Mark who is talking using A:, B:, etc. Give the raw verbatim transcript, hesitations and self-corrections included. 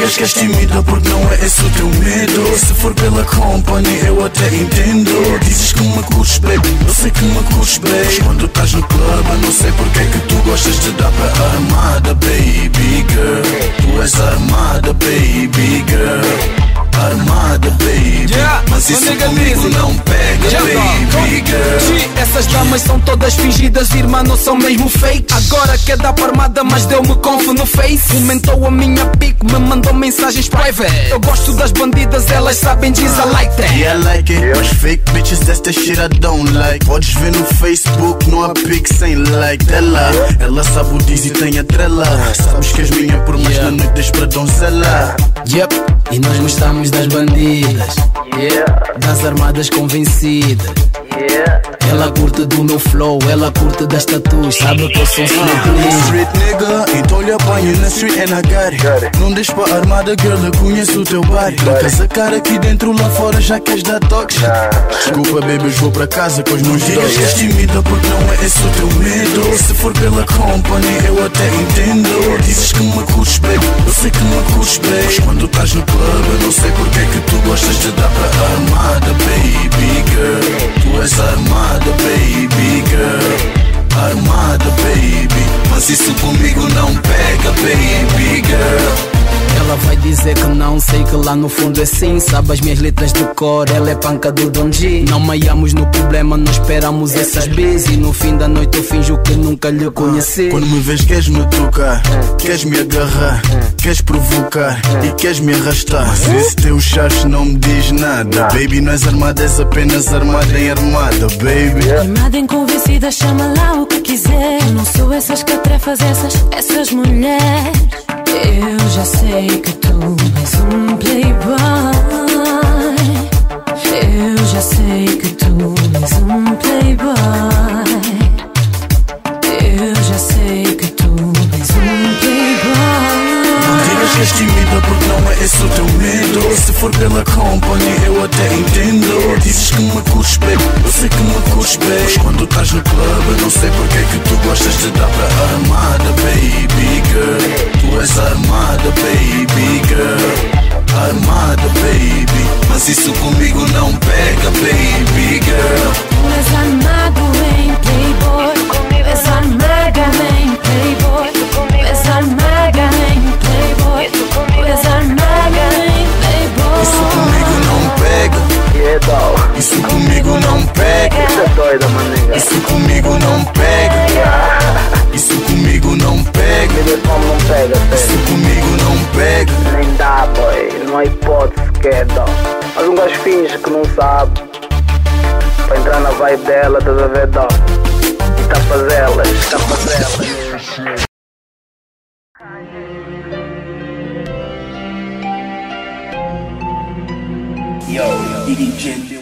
A: digas que és tímida porque não é esse o teu medo. Se for pela company eu até entendo. Dizes que me curtes, baby, eu sei que me curtes, baby. Mas quando estás no club eu não sei porque é que tu gostas de dar para armada, baby girl. Tu és armada, baby girl. Armada, baby, yeah, mas isso comigo não pega, baby girl.
B: Essas damas são todas fingidas, irmã, não são mesmo fake. Agora quer dar para armada, mas deu-me conf no face. Comentou a minha pic, me mandou mensagens private. Eu gosto das bandidas, elas sabem, diz I like that.
A: Yeah, I like it, mas fake bitches, that's the shit I don't like. Podes ver no Facebook, não há pic sem like dela. Ela sabe o diz e tem a trela. Sabes que és minha por mais yeah. Na noite das para donzela.
B: Yep, e nós gostamos das bandidas, yeah. Das armadas convencidas, yeah. Ela curte do meu flow, ela curte das tatuas, sabe que eu sou street,
A: street nigga, então lhe apanho na street and I got it. Não deixes para armada, girl, eu conheço o teu body. Trancas a cara aqui dentro, lá fora já queres dar toques. Desculpa baby, vou para casa com os meus digas que és tímida porque não é esse o teu medo. Se for pela company eu até entendo. Dizes que me curtes, baby, eu sei que me curtes, baby. Mas quando estás no club eu não sei porque é que tu gostas de dar para armada, baby girl. Tu és armada, baby girl. Armada, baby, mas isso comigo não pega, baby girl.
B: Ela vai dizer que não, sei que lá no fundo é sim. Sabe as minhas letras de cor, ela é panca do Don G. Não maiamos no problema, não esperamos essas bis. E no fim da noite eu finjo que nunca lhe conheci.
A: Quando me vês queres me tocar, queres me agarrar, queres provocar e queres me arrastar. Mas esse teu chacho não me diz nada. Baby, não és armada, és apenas armada em armada, baby.
C: Armada inconvencida, chama lá o que quiser. Eu não sou essas catrefas, essas, essas mulheres. Eu já sei que tu és um playboy. Eu já sei que tu és um playboy. Eu já sei que tu és um playboy.
A: Não digas que és tímida porque não é esse o teu medo. Se for pela company eu até entendo. Dizes que me curtes, baby, eu sei que me curtes, baby. Mas quando estás no club eu não sei porque é que tu gostas de dar para armada, baby girl. Tu és armada, baby girl. Armada, baby, mas isso comigo não pega, baby girl.
C: Tu és armado em playboy. Tu és armado em playboy. Tu és armado em playboy. Tu és armado em playboy.
A: Isso comigo não pega. Isso comigo não pega. Isso comigo não pega. Isso comigo não pega. Isso comigo não pega.
D: Nem dá, boy, não há hipótese sequer, dó. Mas um gajo finge que não sabe para entrar na vibe dela, estás a ver, dó. E tá fazê-las, tá fazê-las. Yo, D J